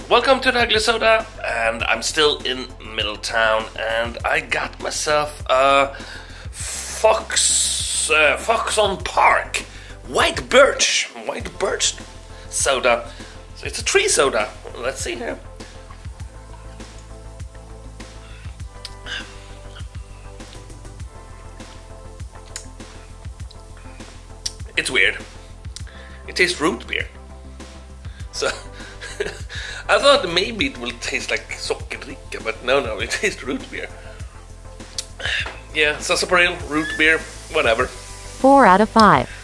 Welcome to the Ugly Soda, and I'm still in Middletown, and I got myself a Foxon Park white birch soda. So it's a tree soda. Let's see here. It's weird. It tastes root beer. So I thought maybe it will taste like sockerdricka, but no, it tastes root beer. Yeah, sarsaparilla, root beer, whatever. 4 out of 5.